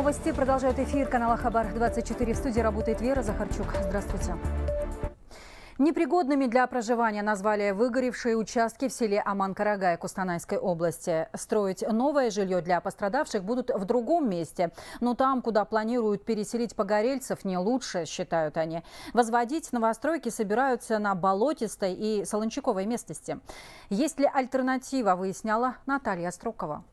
Новости продолжают эфир канала Хабар-24. В студии работает Вера Захарчук. Здравствуйте. Непригодными для проживания назвали выгоревшие участки в селе Аман-Карагай Кустанайской области. Строить новое жилье для пострадавших будут в другом месте. Но там, куда планируют переселить погорельцев, не лучше, считают они. Возводить новостройки собираются на болотистой и солончаковой местности. Есть ли альтернатива, выясняла Наталья Строкова.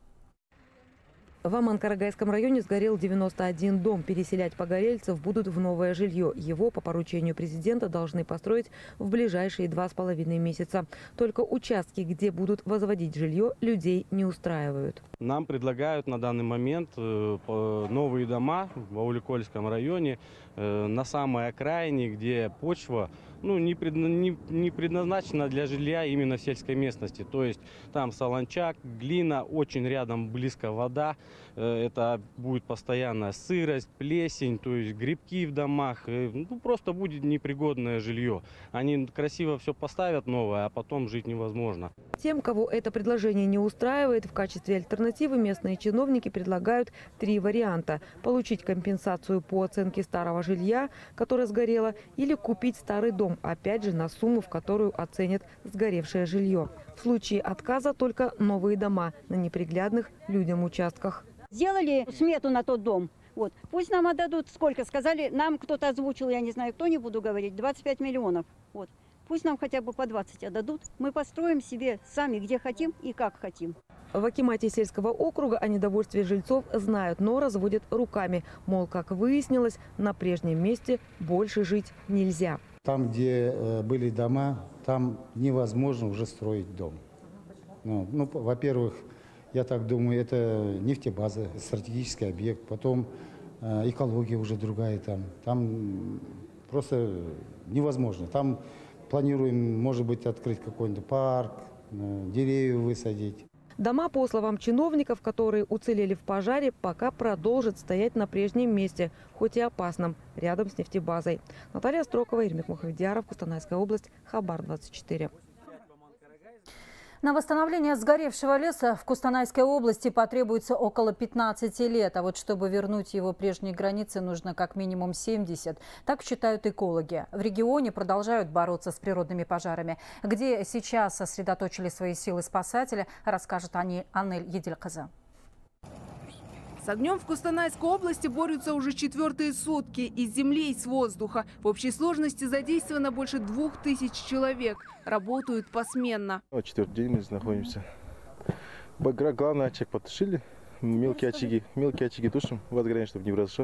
В Аман-Карагайском районе сгорел 91 дом. Переселять погорельцев будут в новое жилье. Его по поручению президента должны построить в ближайшие 2,5 месяца. Только участки, где будут возводить жилье, людей не устраивают. Нам предлагают на данный момент новые дома в Ауликольском районе на самой окраине, где почва не предназначена для жилья именно в сельской местности. То есть там солончак, глина, очень рядом близко вода. Это будет постоянная сырость, плесень, то есть грибки в домах. Просто будет непригодное жилье. Они красиво все поставят новое, а потом жить невозможно. Тем, кого это предложение не устраивает, в качестве альтернативы местные чиновники предлагают 3 варианта. Получить компенсацию по оценке старого жилья, которое сгорело, или купить старый дом, опять же на сумму, в которую оценят сгоревшее жилье. В случае отказа только новые дома на неприглядных людям участках. Сделали смету на тот дом. Вот. Пусть нам отдадут, сколько сказали, нам кто-то озвучил, я не знаю, кто, не буду говорить, 25 миллионов. Вот. Пусть нам хотя бы по 20 отдадут. Мы построим себе сами, где хотим и как хотим. В акимате сельского округа о недовольстве жильцов знают, но разводят руками. Мол, как выяснилось, на прежнем месте больше жить нельзя. Там, где были дома, там невозможно уже строить дом. Во-первых, я так думаю, это нефтебаза, стратегический объект. Потом экология уже другая там. Там просто невозможно. Там планируем, может быть, открыть какой-нибудь парк, деревья высадить. Дома, по словам чиновников, которые уцелели в пожаре, пока продолжат стоять на прежнем месте, хоть и опасном, рядом с нефтебазой. Наталья Строкова, Ирмик Мухамедьяров, Кустанайская область, Хабар-24. На восстановление сгоревшего леса в Кустанайской области потребуется около 15 лет. А вот чтобы вернуть его прежние границы, нужно как минимум 70. Так считают экологи. В регионе продолжают бороться с природными пожарами. Где сейчас сосредоточили свои силы спасатели, расскажет Анель Еделькызы. С огнем в Кустанайской области борются уже 4-е сутки из земли и с воздуха. В общей сложности задействовано больше 2000 человек. Работают посменно. 4-й день мы здесь находимся. Главный очаг потушили. Мелкие очаги тушим. Возгорание, чтобы не произошло.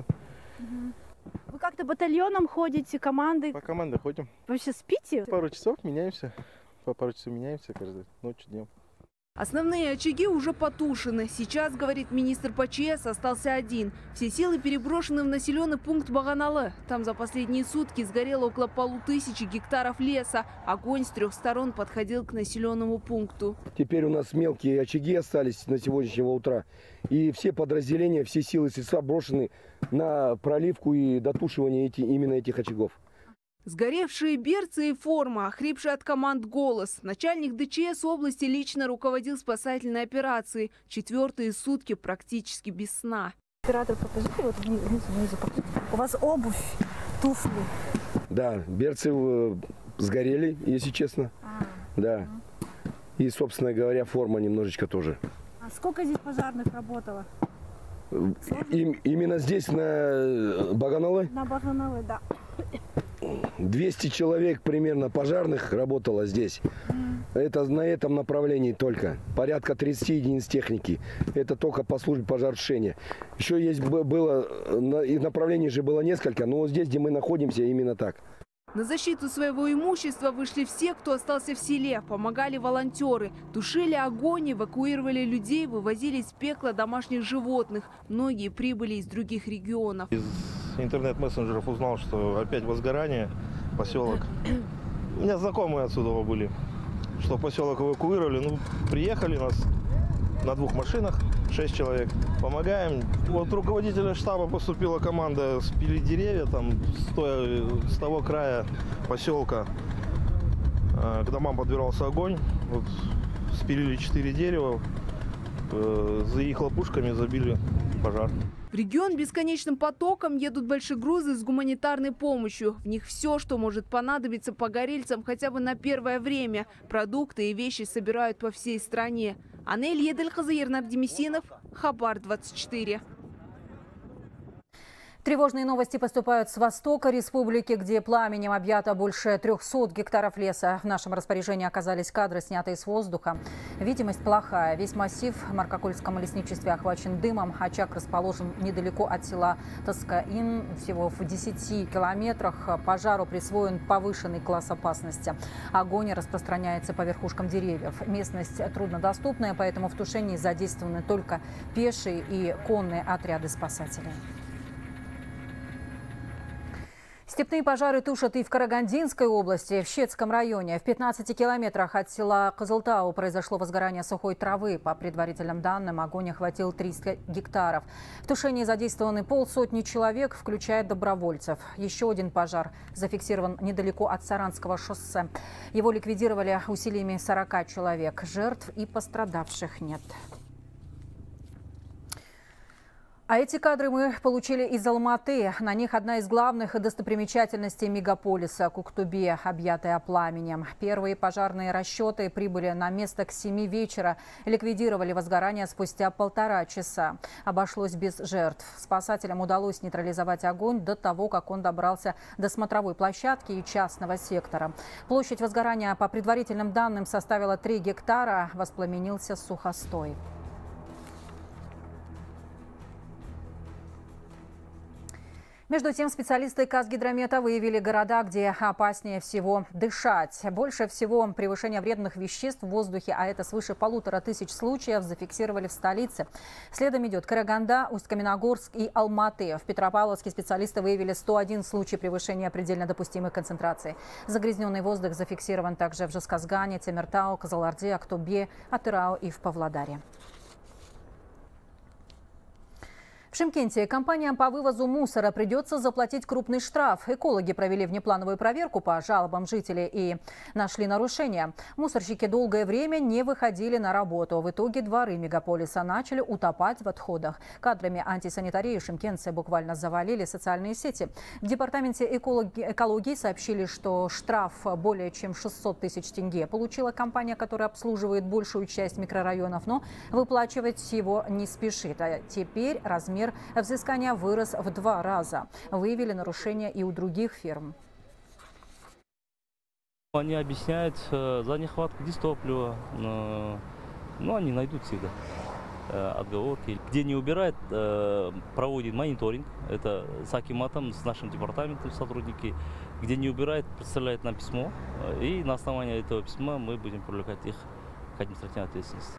Вы как-то батальоном ходите, командой? По команде ходим. Вообще спите? Пару часов меняемся. По пару часов меняемся каждую ночь, днем. Основные очаги уже потушены. Сейчас, говорит министр ПЧС, остался один. Все силы переброшены в населенный пункт Баганалы. Там за последние сутки сгорело около 1500 гектаров леса. Огонь с 3 сторон подходил к населенному пункту. Теперь у нас мелкие очаги остались на сегодняшнего утра. И все подразделения, все силы средства брошены на проливку и дотушивание именно этих очагов. Сгоревшие берцы и форма, охрипший от команд голос. Начальник ДЧС области лично руководил спасательной операцией. 4-е сутки практически без сна. Оператор, покажите, вот внизу. У вас обувь, туфли. Да, берцы сгорели, если честно. Да. И, собственно говоря, форма немножечко тоже. А сколько здесь пожарных работало? Именно здесь, на Баганалы? На Баганалы, да. 200 человек примерно пожарных работало здесь. Это на этом направлении только. Порядка 30 единиц техники. Это только по службе пожаротушения. Еще есть было, и направлений же было несколько, но вот здесь, где мы находимся, именно так. На защиту своего имущества вышли все, кто остался в селе. Помогали волонтеры. Тушили огонь, эвакуировали людей, вывозили из пекла домашних животных. Многие прибыли из других регионов. Из интернет-мессенджеров узнал, что опять возгорание, поселок. У меня знакомые отсюда были, что поселок эвакуировали. Приехали нас на 2 машинах, 6 человек. Помогаем. От руководителя штаба поступила команда спилить деревья там, с того края поселка. К домам подбирался огонь. Спилили 4 дерева, за их хлопушками забили пожар. В регион бесконечным потоком едут большие грузы с гуманитарной помощью. В них все, что может понадобиться погорельцам хотя бы на первое время. Продукты и вещи собирают по всей стране. Анель Еделькызы, Ернар Демесинов, Хабар 24. Тревожные новости поступают с востока республики, где пламенем объято больше 300 гектаров леса. В нашем распоряжении оказались кадры, снятые с воздуха. Видимость плохая. Весь массив в Маркакульском лесничестве охвачен дымом. Очаг расположен недалеко от села Таскаин, всего в 10 километрах. Пожару присвоен повышенный класс опасности. Огонь распространяется по верхушкам деревьев. Местность труднодоступная, поэтому в тушении задействованы только пешие и конные отряды спасателей. Степные пожары тушат и в Карагандинской области, в Щецком районе. В 15 километрах от села Кызылтау произошло возгорание сухой травы. По предварительным данным, огонь охватил 300 гектаров. В тушении задействованы 50 человек, включая добровольцев. Еще один пожар зафиксирован недалеко от Саранского шоссе. Его ликвидировали усилиями 40 человек. Жертв и пострадавших нет. А эти кадры мы получили из Алматы. На них одна из главных достопримечательностей мегаполиса – Куктубе, объятая пламенем. Первые пожарные расчеты прибыли на место к 7 вечера. Ликвидировали возгорание спустя 1,5 часа. Обошлось без жертв. Спасателям удалось нейтрализовать огонь до того, как он добрался до смотровой площадки и частного сектора. Площадь возгорания, по предварительным данным, составила 3 гектара. Воспламенился сухостой. Между тем, специалисты Казгидромета выявили города, где опаснее всего дышать. Больше всего превышение вредных веществ в воздухе, а это свыше 1500 случаев, зафиксировали в столице. Следом идет Караганда, Усть-Каменогорск и Алматы. В Петропавловске специалисты выявили 101 случай превышения предельно допустимой концентрации. Загрязненный воздух зафиксирован также в Жезказгане, Темиртау, Казаларде, Актобе, Атырау и в Павлодаре. В Шымкенте компаниям по вывозу мусора придется заплатить крупный штраф. Экологи провели внеплановую проверку по жалобам жителей и нашли нарушения. Мусорщики долгое время не выходили на работу. В итоге дворы мегаполиса начали утопать в отходах. Кадрами антисанитарии шымкентцы буквально завалили социальные сети. В департаменте экологии сообщили, что штраф более чем 600 тысяч тенге получила компания, которая обслуживает большую часть микрорайонов, но выплачивать его не спешит. А теперь размер взыскания вырос в 2 раза. Выявили нарушения и у других фирм. Они объясняют за нехватку дистоплива, но они найдут всегда отговорки. Где не убирает, проводит мониторинг. Это с акиматом, с нашим департаментом сотрудники. Где не убирает, представляет нам письмо. И на основании этого письма мы будем привлекать их к административной ответственности.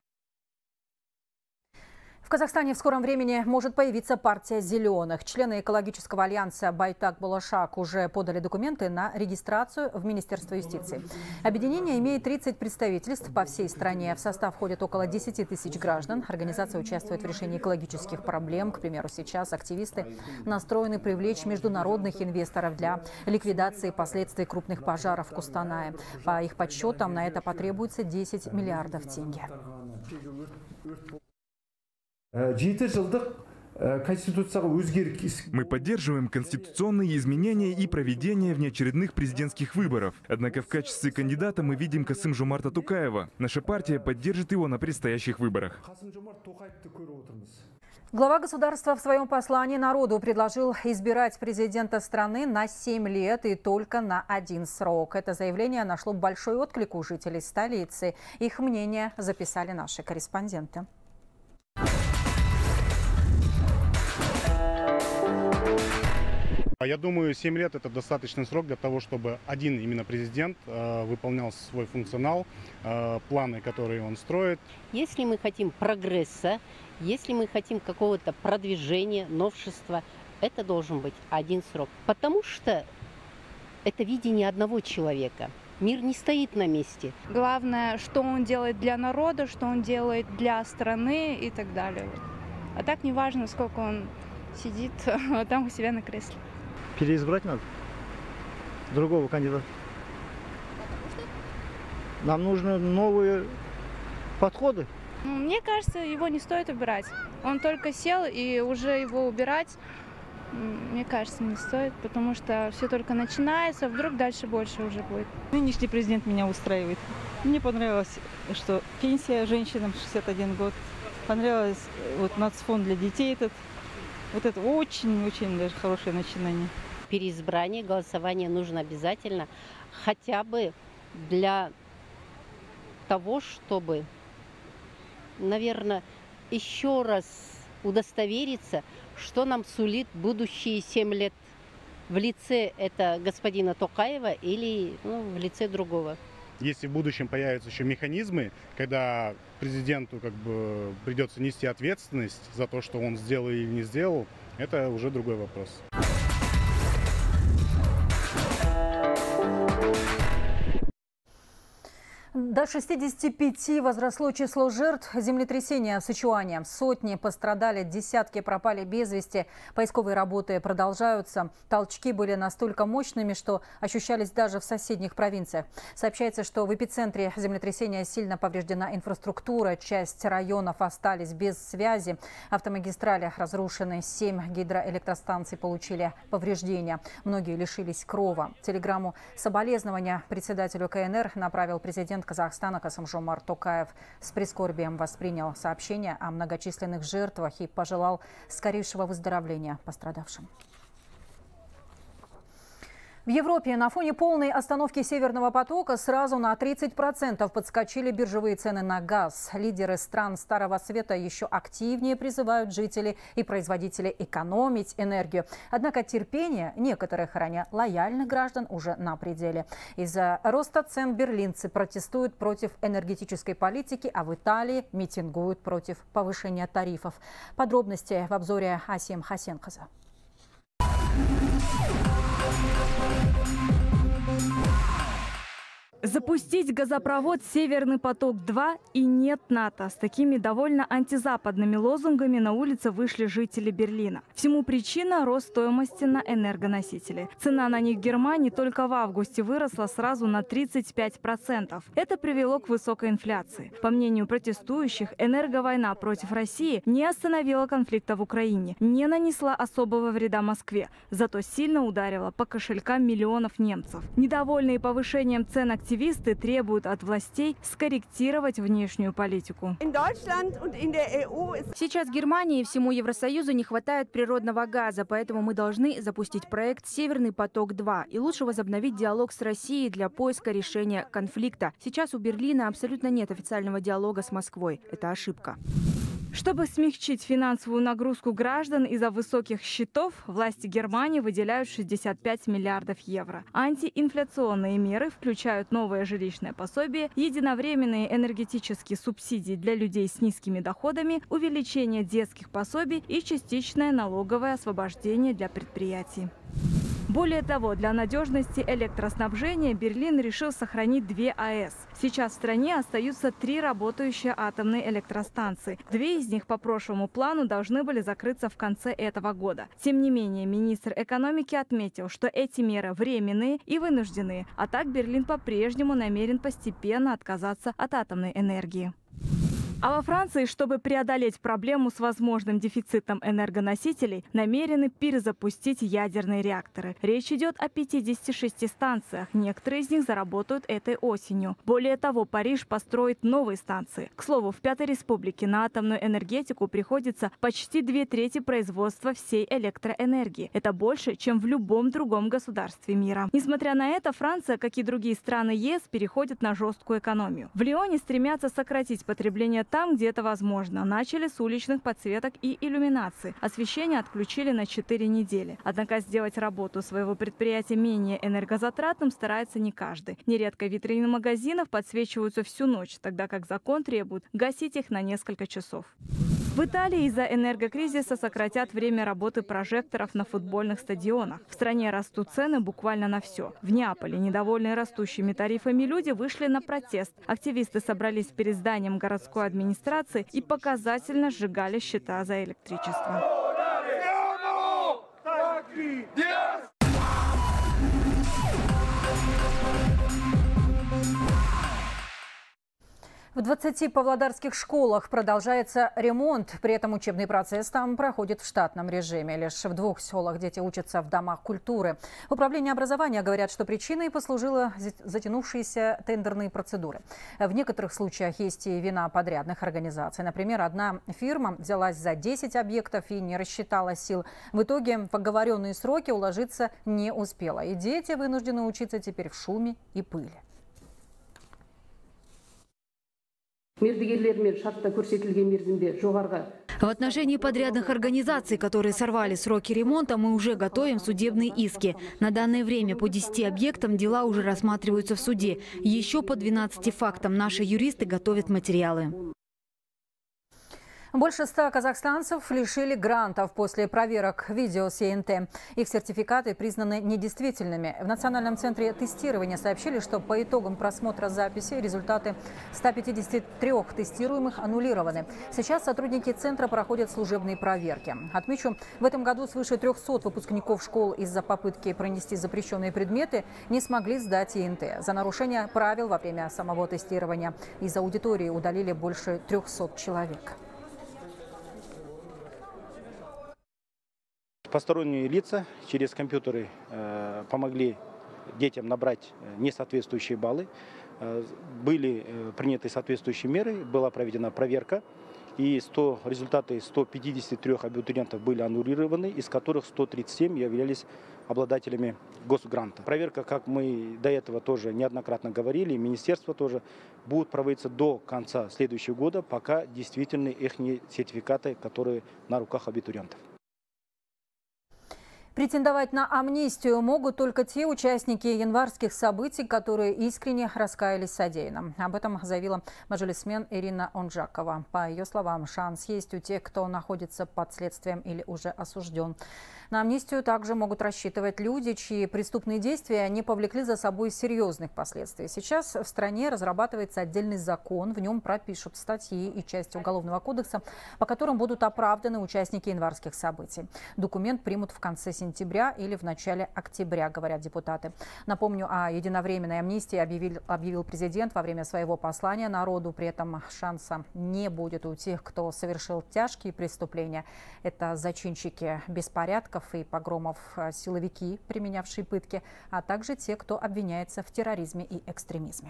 В Казахстане в скором времени может появиться партия «Зеленых». Члены экологического альянса «Байтак-Болашак» уже подали документы на регистрацию в Министерство юстиции. Объединение имеет 30 представительств по всей стране. В состав входит около 10 тысяч граждан. Организация участвует в решении экологических проблем. К примеру, сейчас активисты настроены привлечь международных инвесторов для ликвидации последствий крупных пожаров в Кустанае. По их подсчетам, на это потребуется 10 миллиардов тенге. Мы поддерживаем конституционные изменения и проведение внеочередных президентских выборов. Однако в качестве кандидата мы видим Касым-Жомарта Токаева. Наша партия поддержит его на предстоящих выборах. Глава государства в своем послании народу предложил избирать президента страны на 7 лет и только на 1 срок. Это заявление нашло большой отклик у жителей столицы. Их мнение записали наши корреспонденты. Я думаю, 7 лет – это достаточный срок для того, чтобы один именно президент выполнял свой функционал, планы, которые он строит. Если мы хотим прогресса, если мы хотим какого-то продвижения, новшества, это должен быть 1 срок. Потому что это видение одного человека. Мир не стоит на месте. Главное, что он делает для народа, что он делает для страны и так далее. А так не важно, сколько он сидит там у себя на кресле. Переизбрать надо другого кандидата. Нам нужны новые подходы. Мне кажется, его не стоит убирать. Он только сел, и уже его убирать, мне кажется, не стоит, потому что все только начинается, вдруг дальше больше уже будет. Нынешний президент меня устраивает. Мне понравилось, что пенсия женщинам 61 год. Понравилось вот нацфонд для детей этот. Вот это очень-очень даже хорошее начинание. Переизбрание, голосование нужно обязательно, хотя бы для того, чтобы, наверное, еще раз удостовериться, что нам сулит будущие 7 лет в лице это господина Токаева или в лице другого. Если в будущем появятся еще механизмы, когда президенту придется нести ответственность за то, что он сделал или не сделал, это уже другой вопрос. До 65 возросло число жертв землетрясения в Сычуане. Сотни пострадали, десятки пропали без вести. Поисковые работы продолжаются. Толчки были настолько мощными, что ощущались даже в соседних провинциях. Сообщается, что в эпицентре землетрясения сильно повреждена инфраструктура. Часть районов остались без связи. Автомагистрали разрушены. 7 гидроэлектростанций получили повреждения. Многие лишились крова. Телеграмму соболезнования председателю КНР направил президент Казахстана Касым-Жомарт Токаев. С прискорбием воспринял сообщение о многочисленных жертвах и пожелал скорейшего выздоровления пострадавшим. В Европе на фоне полной остановки Северного потока сразу на 30% подскочили биржевые цены на газ. Лидеры стран Старого Света еще активнее призывают жителей и производителей экономить энергию. Однако терпение некоторых, ранее лояльных граждан, уже на пределе. Из-за роста цен берлинцы протестуют против энергетической политики, а в Италии митингуют против повышения тарифов. Подробности в обзоре Асим Хасенхаза. Запустить газопровод «Северный поток-2» и нет НАТО. С такими довольно антизападными лозунгами на улице вышли жители Берлина. Всему причина – рост стоимости на энергоносители. Цена на них в Германии только в августе выросла сразу на 35%. Это привело к высокой инфляции. По мнению протестующих, энерговойна против России не остановила конфликта в Украине, не нанесла особого вреда Москве, зато сильно ударила по кошелькам миллионов немцев. Недовольные повышением цен активисты требуют от властей скорректировать внешнюю политику. Сейчас Германии и всему Евросоюзу не хватает природного газа, поэтому мы должны запустить проект «Северный поток-2» и лучше возобновить диалог с Россией для поиска решения конфликта. Сейчас у Берлина абсолютно нет официального диалога с Москвой. Это ошибка. Чтобы смягчить финансовую нагрузку граждан из-за высоких счетов, власти Германии выделяют 65 миллиардов евро. Антиинфляционные меры включают новое жилищное пособие, единовременные энергетические субсидии для людей с низкими доходами, увеличение детских пособий и частичное налоговое освобождение для предприятий. Более того, для надежности электроснабжения Берлин решил сохранить 2 АЭС. Сейчас в стране остаются 3 работающие атомные электростанции. 2 из них по прошлому плану должны были закрыться в конце этого года. Тем не менее, министр экономики отметил, что эти меры временные и вынужденные, а так Берлин по-прежнему намерен постепенно отказаться от атомной энергии. А во Франции, чтобы преодолеть проблему с возможным дефицитом энергоносителей, намерены перезапустить ядерные реакторы. Речь идет о 56 станциях. Некоторые из них заработают этой осенью. Более того, Париж построит новые станции. К слову, в Пятой Республике на атомную энергетику приходится почти 2/3 производства всей электроэнергии. Это больше, чем в любом другом государстве мира. Несмотря на это, Франция, как и другие страны ЕС, переходит на жесткую экономию. В Лионе стремятся сократить потребление там, где это возможно. Начали с уличных подсветок и иллюминации. Освещение отключили на 4 недели. Однако сделать работу своего предприятия менее энергозатратным старается не каждый. Нередко витрины магазинов подсвечиваются всю ночь, тогда как закон требует гасить их на несколько часов. В Италии из-за энергокризиса сократят время работы прожекторов на футбольных стадионах. В стране растут цены буквально на все. В Неаполе недовольные растущими тарифами люди вышли на протест. Активисты собрались перед зданием городской администрации и показательно сжигали счета за электричество. В В 20 павлодарских школах продолжается ремонт. При этом учебный процесс там проходит в штатном режиме. Лишь в 2 селах дети учатся в домах культуры. В управлении образования говорят, что причиной послужила затянувшиеся тендерные процедуры. В некоторых случаях есть и вина подрядных организаций. Например, одна фирма взялась за 10 объектов и не рассчитала сил. В итоге в оговоренные сроки уложиться не успела. И дети вынуждены учиться теперь в шуме и пыли. В отношении подрядных организаций, которые сорвали сроки ремонта, мы уже готовим судебные иски. На данное время по 10 объектам дела уже рассматриваются в суде. Еще по 12 фактам наши юристы готовят материалы. Больше 100 казахстанцев лишили грантов после проверок видео СНТ. Их сертификаты признаны недействительными. В Национальном центре тестирования сообщили, что по итогам просмотра записи результаты 153 тестируемых аннулированы. Сейчас сотрудники центра проходят служебные проверки. Отмечу, в этом году свыше 300 выпускников школ из-за попытки пронести запрещенные предметы не смогли сдать ИНТ. За нарушение правил во время самого тестирования из аудитории удалили больше 300 человек. Посторонние лица через компьютеры помогли детям набрать несоответствующие баллы. Были приняты соответствующие меры, была проведена проверка. И результаты 153 абитуриентов были аннулированы, из которых 137 являлись обладателями госгранта. Проверка, как мы до этого тоже неоднократно говорили, министерство тоже, будет проводиться до конца следующего года, пока действительно их сертификаты, которые на руках абитуриентов. Претендовать на амнистию могут только те участники январских событий, которые искренне раскаялись в содеянном. Об этом заявила маджлисмен Ирина Онжакова. По ее словам, шанс есть у тех, кто находится под следствием или уже осужден. На амнистию также могут рассчитывать люди, чьи преступные действия не повлекли за собой серьезных последствий. Сейчас в стране разрабатывается отдельный закон. В нем пропишут статьи и части Уголовного кодекса, по которым будут оправданы участники январских событий. Документ примут в конце сентября или в начале октября, говорят депутаты. Напомню, о единовременной амнистии объявил президент во время своего послания народу. При этом шанса не будет у тех, кто совершил тяжкие преступления. Это зачинщики беспорядков и погромов, силовики, применявшие пытки, а также те, кто обвиняется в терроризме и экстремизме.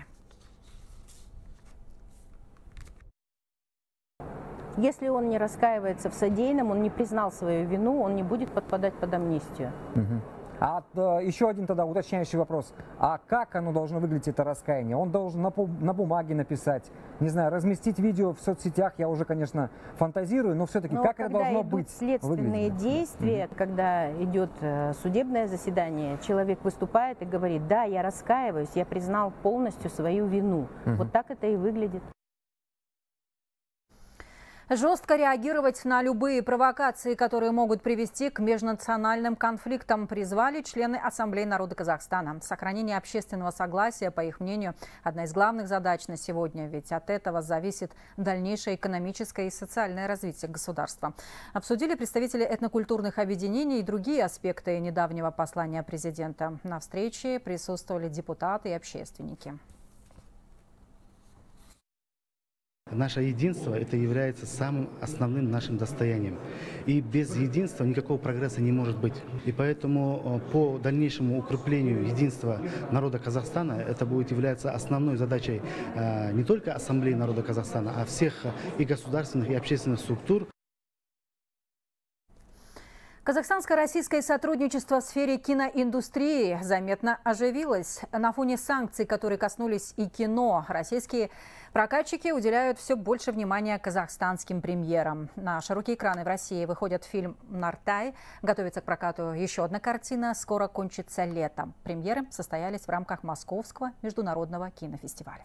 Если он не раскаивается в содеянном, он не признал свою вину, он не будет подпадать под амнистию. Еще один тогда уточняющий вопрос. А как оно должно выглядеть, это раскаяние? Он должен на бумаге написать, не знаю, разместить видео в соцсетях. Я уже, конечно, фантазирую, но все-таки как это должно быть? Следственные действия, когда идет судебное заседание, человек выступает и говорит: да, я раскаиваюсь, я признал полностью свою вину. Вот так это и выглядит. Жестко реагировать на любые провокации, которые могут привести к межнациональным конфликтам, призвали члены Ассамблеи народа Казахстана. Сохранение общественного согласия, по их мнению, одна из главных задач на сегодня, ведь от этого зависит дальнейшее экономическое и социальное развитие государства. Обсудили представители этнокультурных объединений и другие аспекты недавнего послания президента. На встрече присутствовали депутаты и общественники. Наше единство – это является самым основным нашим достоянием. И без единства никакого прогресса не может быть. И поэтому по дальнейшему укреплению единства народа Казахстана это будет являться основной задачей не только Ассамблеи народа Казахстана, а всех и государственных, и общественных структур. Казахстанско-российское сотрудничество в сфере киноиндустрии заметно оживилось. На фоне санкций, которые коснулись и кино, российские прокатчики уделяют все больше внимания казахстанским премьерам. На широкие экраны в России выходит фильм «Нартай». Готовится к прокату еще одна картина «Скоро кончится лето». Премьеры состоялись в рамках Московского международного кинофестиваля.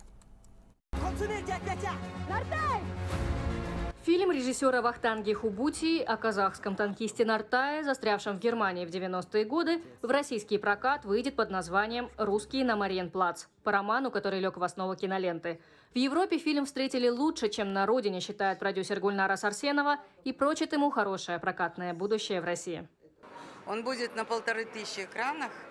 Фильм режиссера Вахтанги Хубути о казахском танкисте Нартае, застрявшем в Германии в 90-е годы, в российский прокат выйдет под названием «Русские на Мариенплац», по роману, который лег в основу киноленты. В Европе фильм встретили лучше, чем на родине, считает продюсер Гульнара Сарсенова, и прочит ему хорошее прокатное будущее в России. Он будет на 1500 экранах.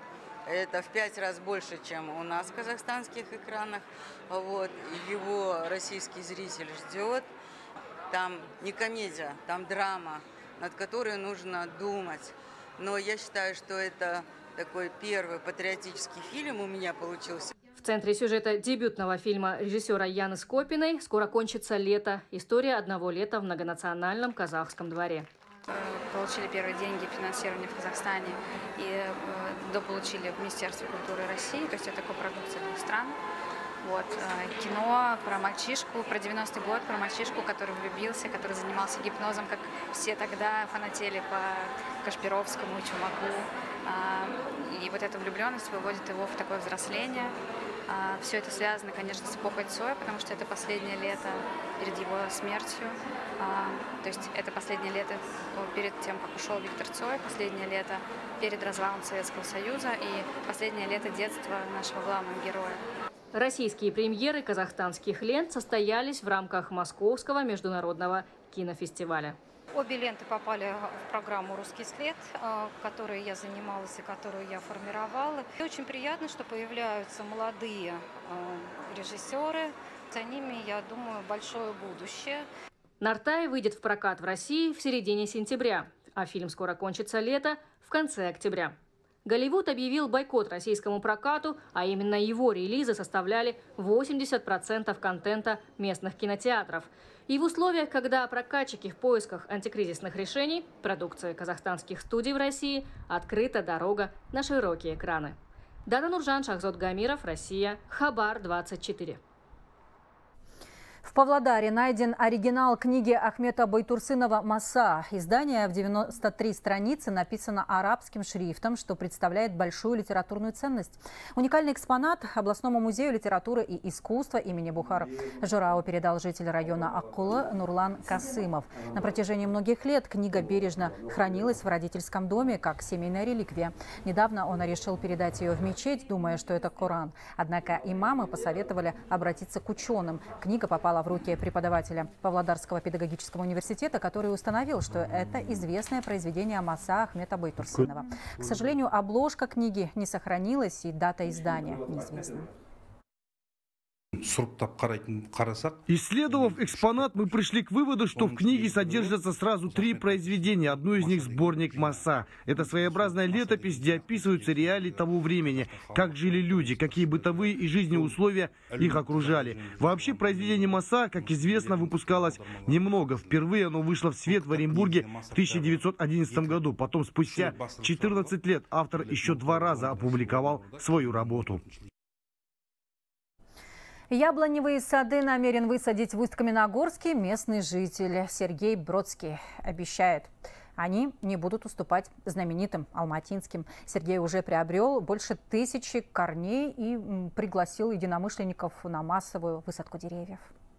Это в 5 раз больше, чем у нас в казахстанских экранах. Вот. Его российский зритель ждет. Там не комедия, там драма, над которой нужно думать. Но я считаю, что это такой первый патриотический фильм у меня получился. В центре сюжета дебютного фильма режиссера Яны Скопиной «Скоро кончится лето». История одного лета в многонациональном казахском дворе. Получили первые деньги финансирования в Казахстане и дополучили в Министерстве культуры России. То есть это копродукция двух стран. Вот. Кино про мальчишку, про 90-й год, про мальчишку, который влюбился, который занимался гипнозом, как все тогда фанатели по Кашпировскому и Чумаку. И вот эта влюбленность выводит его в такое взросление. Все это связано, конечно, с эпохой Цоя, потому что это последнее лето перед его смертью. То есть это последнее лето перед тем, как ушел Виктор Цой, последнее лето перед развалом Советского Союза и последнее лето детства нашего главного героя. Российские премьеры казахстанских лент состоялись в рамках Московского международного кинофестиваля. Обе ленты попали в программу «Русский след», которой я занималась и которую я формировала. И очень приятно, что появляются молодые режиссеры. За ними, я думаю, большое будущее. «Нартай» выйдет в прокат в России в середине сентября, а фильм «Скоро кончится лето» в конце октября. Голливуд объявил бойкот российскому прокату, а именно его релизы составляли 80% контента местных кинотеатров. И в условиях, когда прокатчики в поисках антикризисных решений, продукции казахстанских студий в России, открыта дорога на широкие экраны. Дана Нуржан, Шахзод Гамиров, Россия, Хабар 24. В Павлодаре найден оригинал книги Ахмета Байтурсынова «Маса». Издание в 93 страницы написано арабским шрифтом, что представляет большую литературную ценность. Уникальный экспонат областному музею литературы и искусства имени Бухар Жырау передал житель района Аккулы Нурлан Касымов. На протяжении многих лет книга бережно хранилась в родительском доме как семейная реликвия. Недавно он решил передать ее в мечеть, думая, что это Коран. Однако имамы посоветовали обратиться к ученым. Книга попала в руки преподавателя Павлодарского педагогического университета, который установил, что это известное произведение Маса Ахмета Байтурсынова. К сожалению, обложка книги не сохранилась и дата издания неизвестна. Исследовав экспонат, мы пришли к выводу, что в книге содержатся сразу 3 произведения. Одно из них — сборник «Маса». Это своеобразная летопись, где описываются реалии того времени, как жили люди, какие бытовые и жизненные условия их окружали. Вообще, произведение «Маса», как известно, выпускалось немного. Впервые оно вышло в свет в Оренбурге в 1911 году. Потом, спустя 14 лет, автор еще 2 раза опубликовал свою работу. Яблоневые сады намерен высадить в Усть-Каменогорске местный житель Сергей Бродский. Обещает, они не будут уступать знаменитым алматинским. Сергей уже приобрел больше 1000 корней и пригласил единомышленников на массовую высадку деревьев.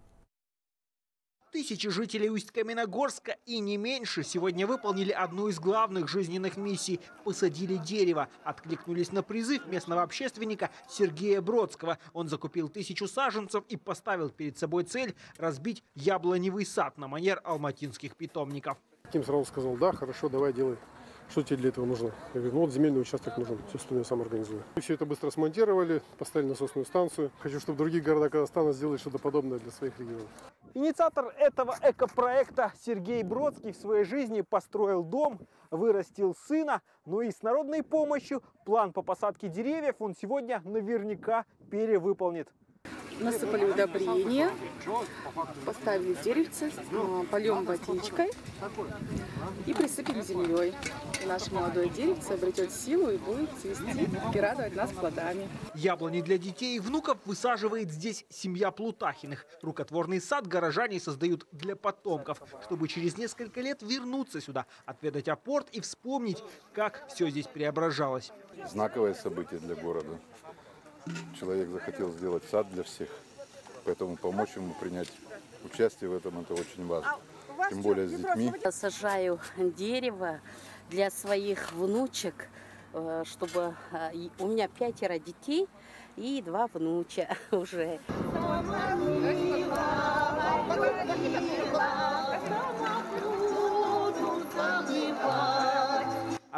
Тысячи жителей Усть-Каменогорска и не меньше сегодня выполнили одну из главных жизненных миссий – посадили дерево. Откликнулись на призыв местного общественника Сергея Бродского. Он закупил 1000 саженцев и поставил перед собой цель – разбить яблоневый сад на манер алматинских питомников. Ким сразу сказал: да, хорошо, давай делай. Что тебе для этого нужно? Я говорю: ну вот земельный участок нужен, все остальное сам организую. Мы все это быстро смонтировали, поставили насосную станцию. Хочу, чтобы другие города Казахстана сделали что-то подобное для своих регионов. Инициатор этого экопроекта Сергей Бродский в своей жизни построил дом, вырастил сына, но и с народной помощью план по посадке деревьев он сегодня наверняка перевыполнит. Насыпали удобрения, поставили деревце, польем водичкой и присыпем землей. И наше молодое деревце обретет силу и будет цвести и радовать нас плодами. Яблони для детей и внуков высаживает здесь семья Плутахиных. Рукотворный сад горожане создают для потомков, чтобы через несколько лет вернуться сюда, отведать апорт и вспомнить, как все здесь преображалось. Знаковое событие для города. Человек захотел сделать сад для всех, поэтому помочь ему принять участие в этом — это очень важно. Тем более с детьми. Я сажаю дерево для своих внучек, чтобы у меня 5 детей и 2 внуча уже.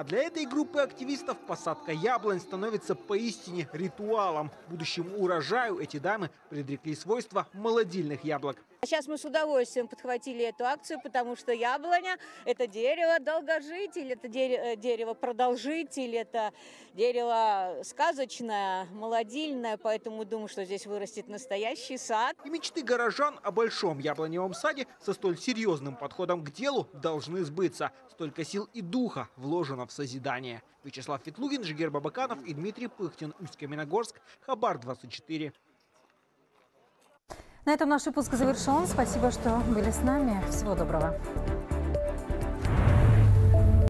А для этой группы активистов посадка яблонь становится поистине ритуалом. Будущему урожаю эти дамы предрекли свойства молодильных яблок. Сейчас мы с удовольствием подхватили эту акцию, потому что яблоня – это дерево долгожитель, это дерево продолжитель, это дерево сказочное, молодильное, поэтому думаю, что здесь вырастет настоящий сад. И мечты горожан о большом яблоневом саде со столь серьезным подходом к делу должны сбыться. Столько сил и духа вложено в созидание. Вячеслав Ветлугин, Жигер Бабаканов и Дмитрий Пыхтин. Усть-Каменогорск, Хабар 24. На этом наш выпуск завершен. Спасибо, что были с нами. Всего доброго.